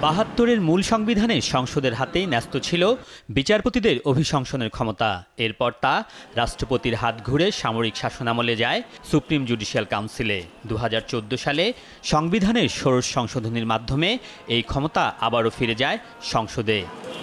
৭২-এর মূল সংবিধানে সংসদের হাতেই ন্যস্ত ছিল বিচারপতিদের অভিশংসনের ক্ষমতা। এরপর তা রাষ্ট্রপতির হাত ঘুরে সামরিক শাসনামলে যায় সুপ্রিম জুডিশিয়াল কাউন্সিলে। ২০১৪ সালে সংবিধানের ষোড়শ সংশোধনীর মাধ্যমে এই ক্ষমতা আবারও ফিরে যায় সংসদে।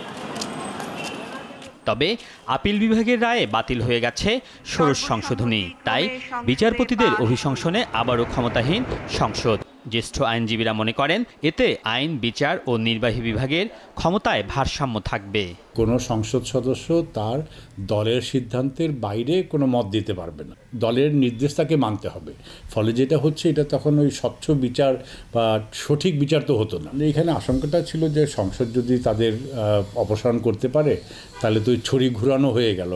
তবে আপিল বিভাগের রায়ে বাতিল হয়ে গেছে ষোড়শ সংশোধনী। তাই বিচারপতিদের অভিশংসনে আবারও ক্ষমতাহীন সংসদ। জ্যেষ্ঠ আইনজীবীরা মনে করেন, এতে আইন, বিচার ও নির্বাহী বিভাগের ক্ষমতায় ভারসাম্য থাকবে। কোনো সংসদ সদস্য তার দলের সিদ্ধান্তের বাইরে কোনো মত দিতে পারবে না, দলের নির্দেশ তাকে মানতে হবে। ফলে যেটা হচ্ছে, এটা তখন ওই স্বচ্ছ বিচার বা সঠিক বিচার তো হতো না। এখানে আশঙ্কাটা ছিল যে সংসদ যদি তাদের অপসারণ করতে পারে, তাহলে তো ছড়ি ঘুরানো হয়ে গেল,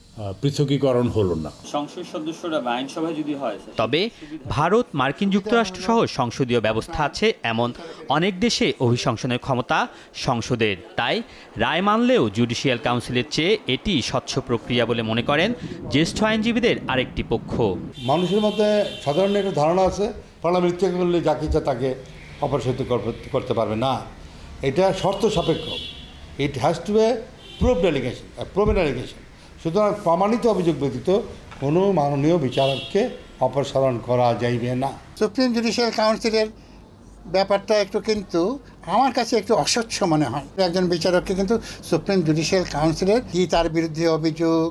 পৃথকীকরণ হলো না। সংসদ সদস্যরা বা আইনসভা যদি হয়, তবে ভারত, মার্কিন যুক্তরাষ্ট্র সহ সংসদীয় ব্যবস্থা আছে এমন অনেক দেশে অভিশংসনের ক্ষমতা সংসদের। তাই রায় মানলেও জুডিশিয়াল কাউন্সিলের চেয়ে এটি স্বচ্ছ প্রক্রিয়া বলে মনে করেন জ্যেষ্ঠ আইনজীবীদের আরেকটি পক্ষ। মানুষের মধ্যে সাধারণ একটা ধারণা আছে, পার্লামেন্ট থেকে করলে যাকে ইচ্ছা তাকে অপসারিত করতে পারবে না। এটা শর্ত সাপেক্ষ। It has to be proved allegation, proven allegation. সুতরাং প্রমাণিত অভিযোগ ব্যতীত কোনো মাননীয় বিচারককে অপসারণ করা যাইবে না। সুপ্রিম জুডিশিয়াল কাউন্সিলের ব্যাপারটা কিন্তু আমার কাছে একটু অস্বচ্ছ মনে হয়। একজন বিচারককে কিন্তু সুপ্রিম জুডিশিয়াল কাউন্সিলের কি তার বিরুদ্ধে অভিযোগ,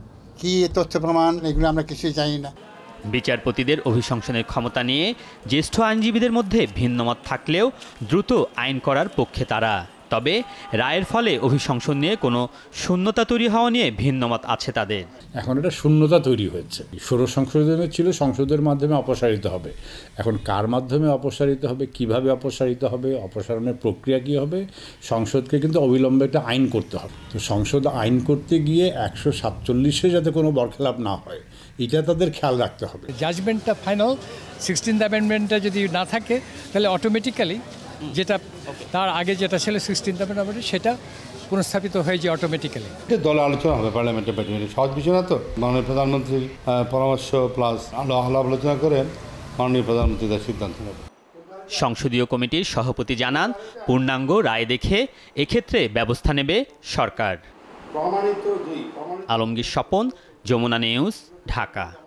কি তথ্য প্রমাণ, এগুলো আমরা কিছুই জানি না। বিচারপতিদের অভিশংসনের ক্ষমতা নিয়ে জ্যেষ্ঠ আইনজীবীদের মধ্যে ভিন্নমত থাকলেও দ্রুত আইন করার পক্ষে তারা। তবে রায়ের ফলে অভিশংসন নিয়ে কোনো শূন্যতা তৈরি হওয়া নিয়ে ভিন্নমত আছে তাদের। এখন এটা শূন্যতা তৈরি হয়েছে। ষোড়শ সংশোধনী ছিল সংসদের মাধ্যমে অপসারিত হবে, এখন কার মাধ্যমে অপসারিত হবে, কিভাবে অপসারিত হবে, অপসারণের প্রক্রিয়া কী হবে, সংসদকে কিন্তু অবিলম্বে একটা আইন করতে হবে। তো সংসদ আইন করতে গিয়ে 147-এ যাতে কোনো বরখেলাপ না হয়, এটা তাদের খেয়াল রাখতে হবে। জাজমেন্টটা ফাইনাল 16th অ্যামেন্ডমেন্টটা যদি না থাকে, তাহলে অটোমেটিক্যালি যেটা তার আগে যেটা ছিল 16th অ্যামেন্ডমেন্ট, সেটা পুনঃস্থাপিত হয়ে যায় অটোমেটিক্যালি। দলে আলোচনা হবে পার্লামেন্টের ব্যাপারে, সহজ বিষয় না তো। মাননীয় প্রধানমন্ত্রীর পরামর্শ প্লাস আলোচনা করে মাননীয় প্রধানমন্ত্রী তার সিদ্ধান্ত নেবে। সংসদীয় কমিটির সভাপতি জানান, পূর্ণাঙ্গ রায় দেখে এক্ষেত্রে ব্যবস্থা নেবে সরকার। আলমগীর স্বপন, যমুনা নিউজ, ঢাকা।